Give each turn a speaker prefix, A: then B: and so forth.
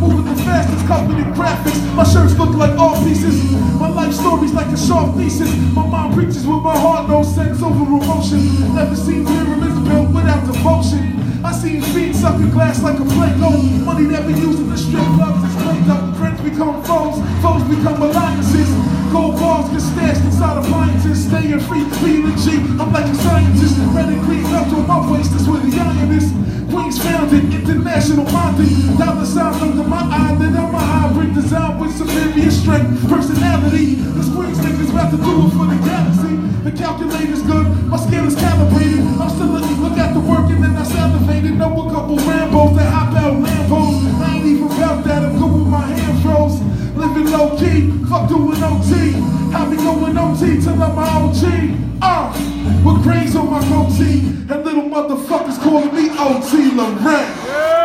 A: moving the fastest, covered in graphics. My shirts look like art pieces. My life story's like a sharp thesis. My mind preaches with my heart, no sense over emotion. Never seen pyramids built without devotion. I seen feet sucking glass like a Play-Doh. Money that we use in the strip clubs is played up. Friends become foes, foes become alliances. Gold bars get stashed inside appliances. Staying free, being a G, I'm like a scientist. Red and green left on my waist, that's where the iron is. Queens founded, international minded. Dollar signs under my eye, that I'm a hybrid design with superior strength, personality. This Queens nigga's about to do it for the galaxy. The calculator's good, my scale is calibrated. I'm still looking, look at the work and then I salivated. Know a couple Rambos that hop out Lambos. I ain't even about that, I'm good with my hand froze. Living low key, fuck doing OT. Have me going OT till I'm my OG. With grains on my goatee, and little motherfuckers calling me OT Lorraine.